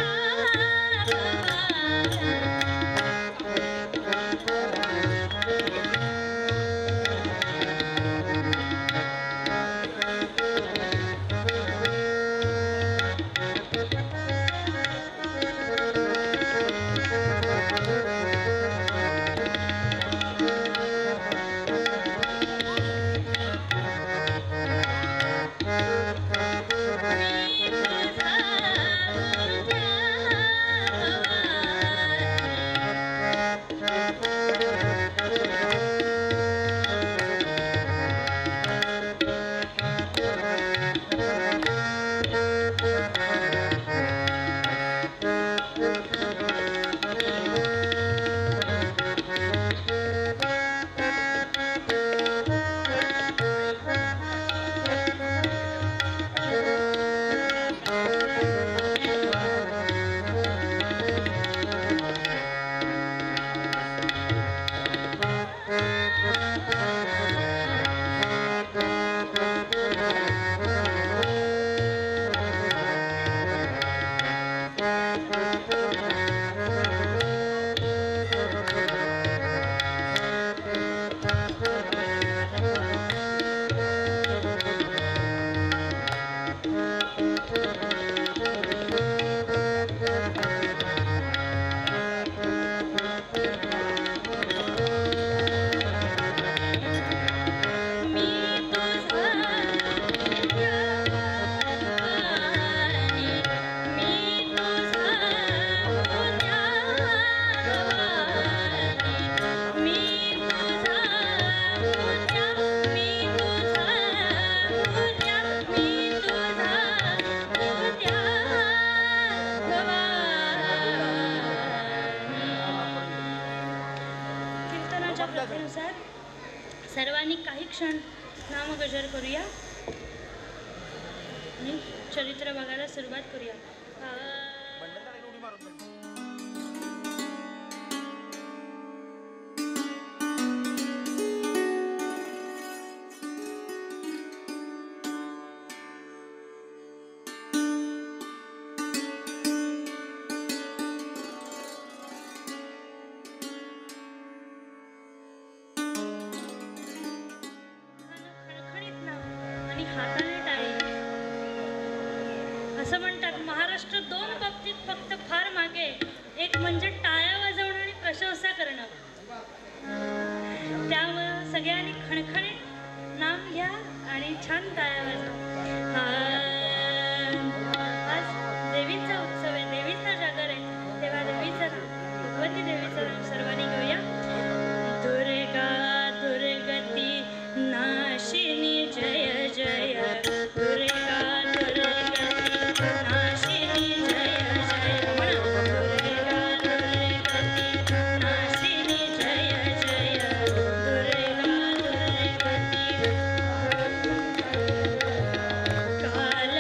प्रथेनुसार सर्वांनी काही क्षण नामगजर करूया आणि चरित्र बघायला सुरुवात करूया. हाताने टाळी. असं म्हणतात महाराष्ट्र दोन बाबतीत फक्त फार मागे, एक म्हणजे टाळ्या वाजवणं आणि प्रशंसा करणं. त्यामुळं सगळ्यांनी खणखणीत नाम घ्या आणि छान टाळ्या वाजवा. आज देवीचा उत्सव आहे, देवीचा जागर आहे, तेव्हा देवीचं नाम भगवती देवीचं नाम सर्वांनी घेऊया. दुर्गा दुर्गती नाशिनी जय जय, दुर्गा दुर्गती नाशिनी जय जय, दुर्गा दुर्गती नाशिनी जय जय, दुर्गा दुर्गती काल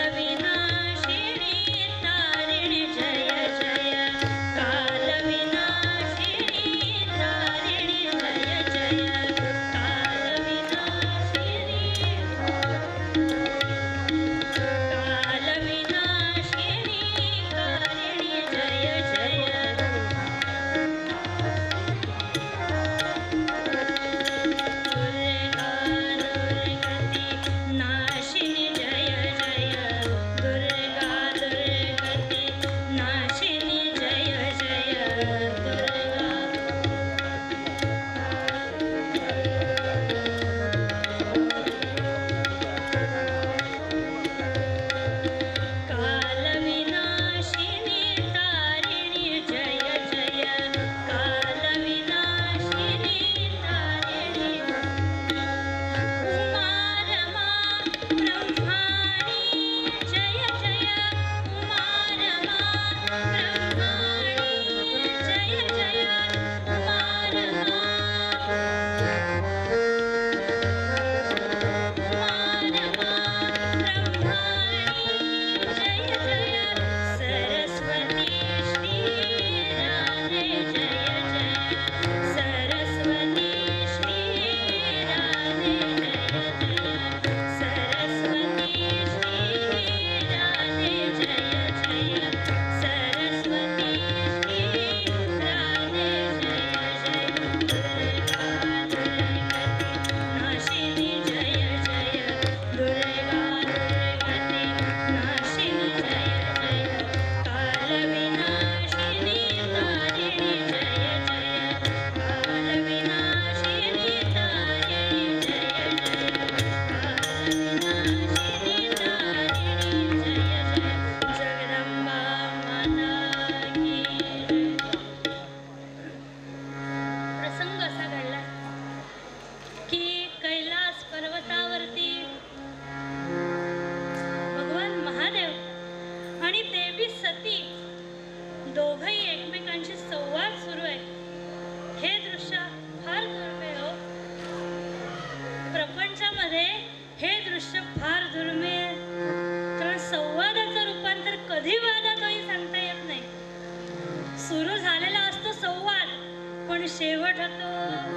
कधी वादात होईल सांगता येत नाही. सुरू झालेला असतो संवाद, पण शेवट होतो.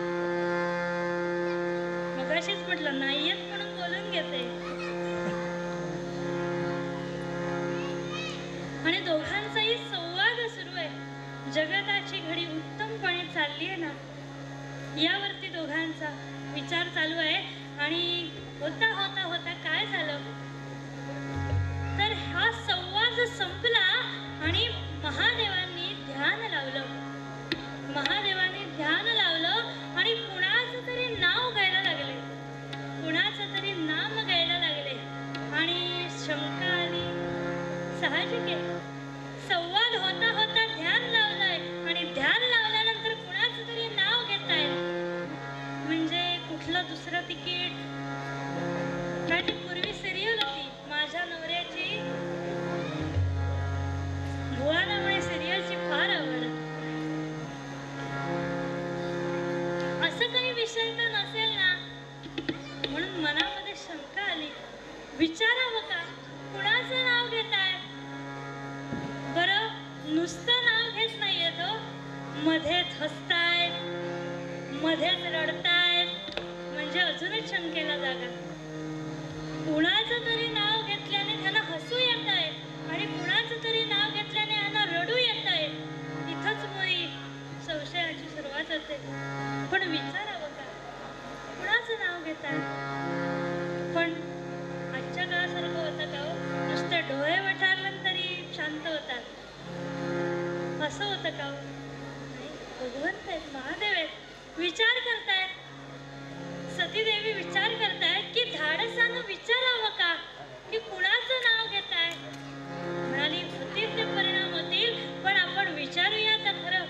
मगाशीच म्हटलं नाही येत म्हणून बोलून घेते. आणि दोघांचाही संवाद सुरू आहे. जगताची घडी उत्तमपणे चालली आहे ना, यावरती दोघांचा विचार चालू आहे. आणि होता होता होता काय झालं तर हा संवाद संपला आणि महादेवांनी ध्यान लावलं. महादेवांनी ध्यान लावलं आणि कुणाचं तरी नाव घ्यायला लागले. कुणाचं तरी नाम घ्यायला लागले आणि शंका आली. साहजिक आहे, संवाद होता होता ध्यान लावलंय आणि ध्यान लावल्यानंतर कुणाचं तरी नाव घेताय म्हणजे कुठलं दुसरं तिकीट. माझी पूर्वी सिरियल होती माझ्या नवऱ्याची, भुवाना म्हणे सिरियलची फार आवड. असं काही विषय तर नसेल ना, म्हणून मनामध्ये शंका आली. विचारावं का कुणाचं नाव घेताय? बरं, नुसतं नाव घेत नाहीये तो, मध्येच हसतायत, मध्येच रडतायत, म्हणजे अजूनच शंकेला जागा. कुणाचं तरी नाव घेतल्याने त्यांना हसू येत आहे आणि कुणाचं तरी नाव घेतल्याने त्यांना रडू येत आहे. इथंच मुळी संशयाची सुरुवात होते. पण विचारावं का कुणाचं नाव घेताय? पण आजच्या काळासारखं होतं का हो? नुसते डोळे वठारलं तरी शांत होतात, असं होतं का हो? नाही, भगवंत आहेत, महादेव आहेत, विचार करतायत. सतीदेवी विचार करतायत की धाडसानं विचारावं का की कुणाचं नाव घेताय. म्हणाली होतील ते परिणाम होतील, पण आपण विचारूया तर खरं.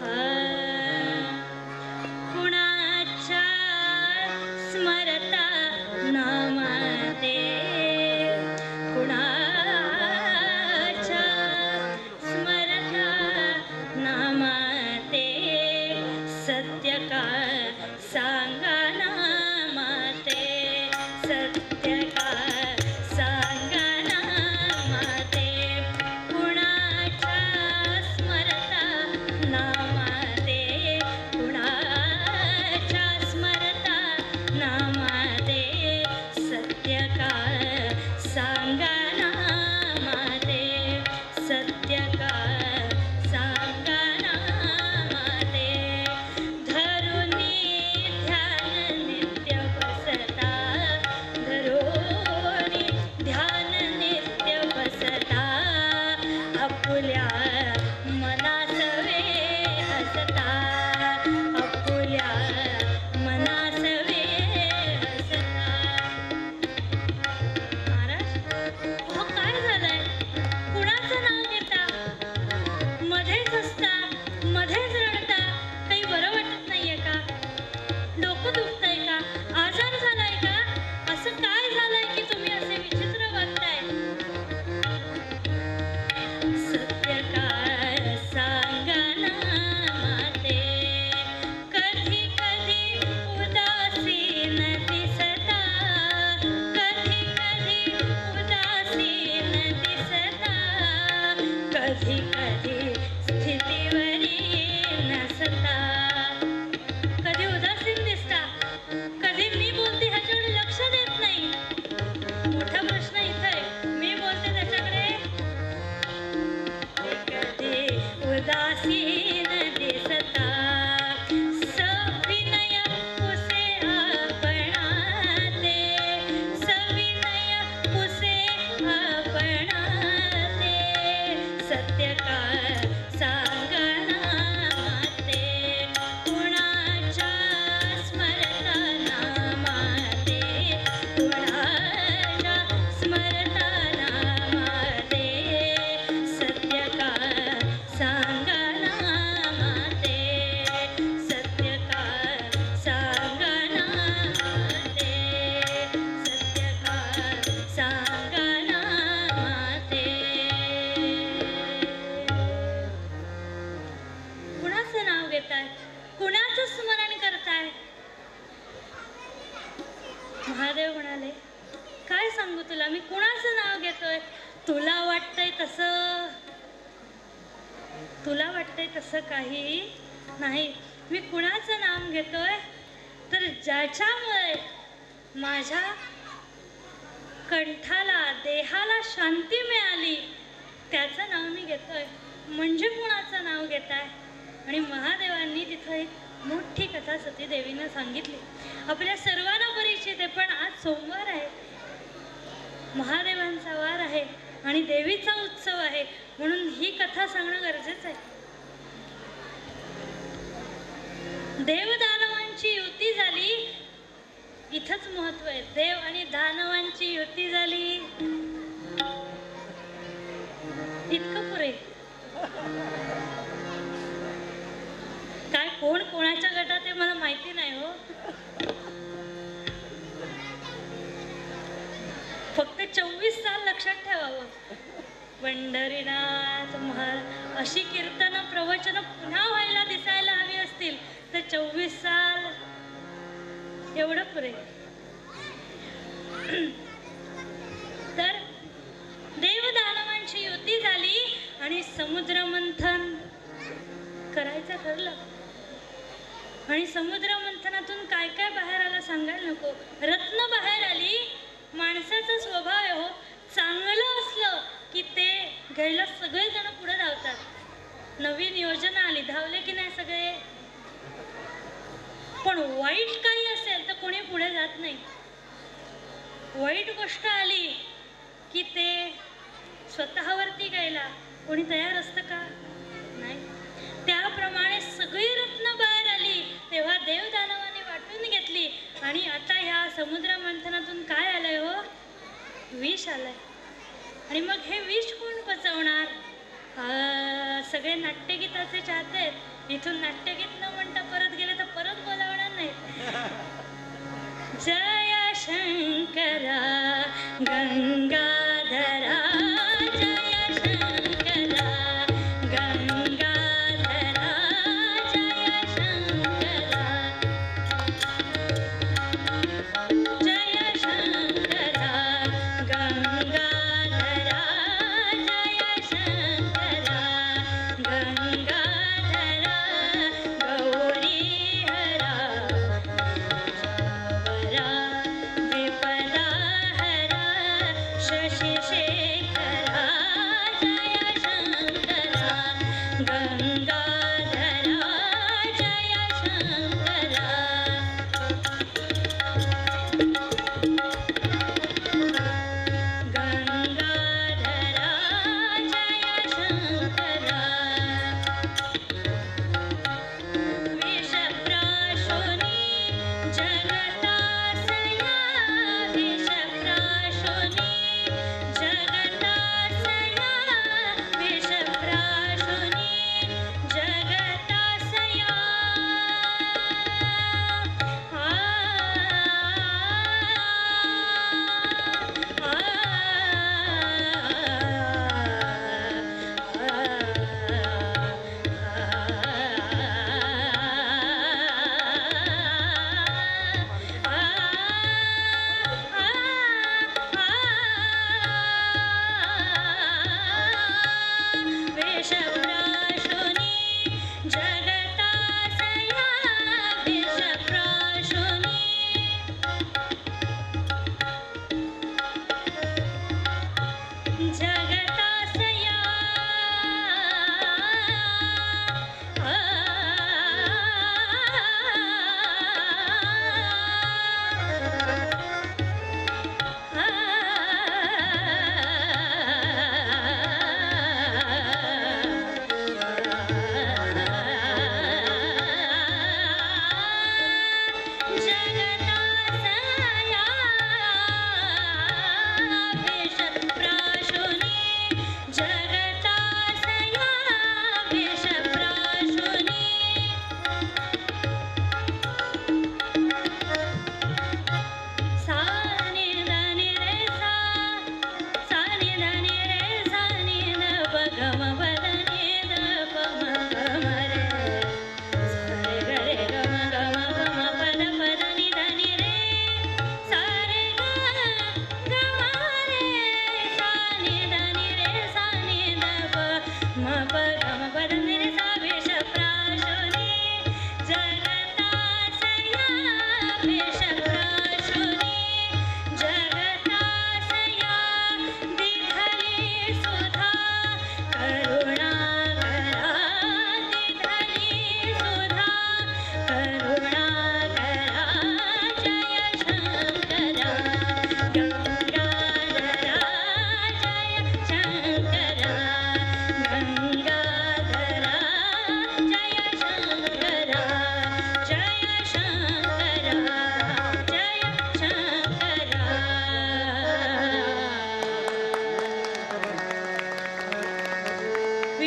कुणाच्या स्मरता नामाते, कुणाच्या स्मरता नामाते, सत्य का सांगा नामाते, सत्य का सांगा नामाते, कुणाच्या स्मरता नामाते, कुणाच्या स्मरता नामाते, सत्य का सांगा नामाते, सत्य का सांगा नामाते, धरुनी ध्यान नित्य बसता, धरुनी ध्यान नित्य बसता, आपुल्या मनासवे हसता, आपुल्या मनासवे हसता. महाराज, अहो काय झालंय? कुणाचं नाव घेता, मध्येच हसता, मध्येच रडता, काही बरं वाटत नाहीये का? डोकं दुखतंय का? आजार झालाय का? असं काय झालंय की तुम्ही असे विचित्र वागताय? सत्य का सांगा नामाते, कधी कधी उदासीन दिसता, कधी कधी उदासीन दिसता, कधी कधी स्थितीवरी नसता. कधी उदासीन दिसता, कधी मी बोलते ह्याच्याकडे लक्ष देत नाही. मोठा प्रश्न इथं आहे, मी बोलते त्याच्याकडे. कधी उदासीन दिसता, सविनय पुसे आपणाते, सविनय पुसे आपणाते, सत्य का सांगा नामाते, कुणाच्या स्मरता नामाते, कुणाच्या स्मरता नामाते, सत्य का सांगा नामाते. वाटतंय तसं तुला वाटतंय तसं काही नाही. मी कुणाचं नाम घेतोय तर ज्याच्यामुळे माझ्या कंठाला देहाला शांती मिळाली त्याचं नाव मी घेतोय. म्हणजे कुणाचं नाव घेताय? आणि महादेवांनी तिथं एक मोठी कथा सती देवीनं सांगितली. आपल्या सर्वांना परिचित आहे, पण आज सोमवार आहे, महादेवांचा वार आहे आणि देवीचा उत्सव आहे, म्हणून ही कथा सांगणं गरजेचं आहे. देवदानवांची युती झाली, इथंच महत्व आहे. देव आणि दानवांची युती झाली, इतकं पुरे. काय कोण कोणाच्या गटात आहे मला माहिती नाही हो. फक्त चोवीस साल लक्षात ठेवावं. पंढरीनाथ महाराज अशी कीर्तन प्रवचन पुन्हा व्हायला दिसायला हवी असतील तर चोवीस साल एवढं पुरे. तर देवदानवांची युती झाली आणि समुद्र मंथन करायचं ठरलं. आणि समुद्र मंथनातून काय काय बाहेर आलं सांगायला नको. रत्न बाहेर आली. माणसाचा स्वभाव आहे हो, चांगलं असलं की ते घ्यायला सगळेजण पुढे धावतात. नवीन योजना आली, धावले की नाही सगळे. पण वाईट काही असेल तर कोणी पुढे जात नाही. वाईट गोष्ट आली की ते स्वतःवरती घ्यायला कोणी तयार असतं का? नाही. त्याप्रमाणे सगळी रत्न बाहेर आली तेव्हा देवदानवाने वाटून घेतली. आणि आता ह्या समुद्र मंथनातून काय आलंय हो? विष आलंय. आणि मग हे विष कोण पचवणार? सगळे नाट्यगीताचे चाहते आहेत. इथून नाट्यगीत न म्हणता परत गेले तर परत बोलावणार नाही. जय शंकरा गंगाधरा, जय शंकरा गंगाधरा, जय शंकरा, जय शंकरा गंगाधरा, जय शंकरा गंगाधरा, गौरी हरा विपदा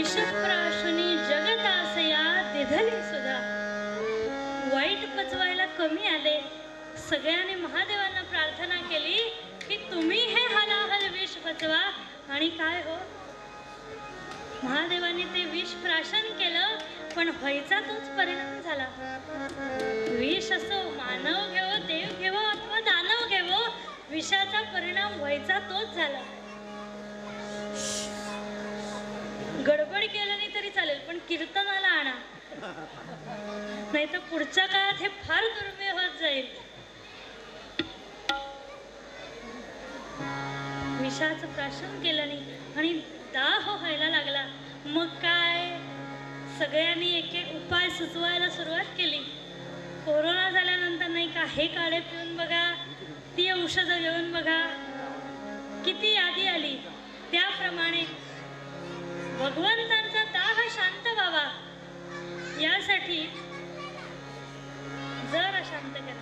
विषप्राशुनी जगतासया दिधली सुद्धा. वाईट पचवायला कमी आले. सगळ्यांनी महादेवांना प्रार्थना केली की तुम्ही हे हलाहल विष पचवा. आणि काय हो, महादेवांनी ते विष प्राशन केलं, पण व्हायचा तोच परिणाम झाला. विष असो, मानव घेवो, देव घेवो अथवा दानव घेवो, विषाचा परिणाम व्हायचा तोच झाला. गडबड केलं नाही तरी चालेल, पण कीर्तनाला आणा, नाही तर पुढच्या काळात हे फार दुर्मिळ होत जाईल. विषाचं प्राशन केलं नाही आणि दाह व्हायला लागला. मग काय, सगळ्यांनी एक एक उपाय सुचवायला सुरुवात केली. कोरोना झाल्यानंतर नाही का, हे काढे पिऊन बघा, ती औषधं घेऊन बघा, किती यादी आली. त्याप्रमाणे भगवंतांचा दाह शांत व्हावा यासाठी जर अशांत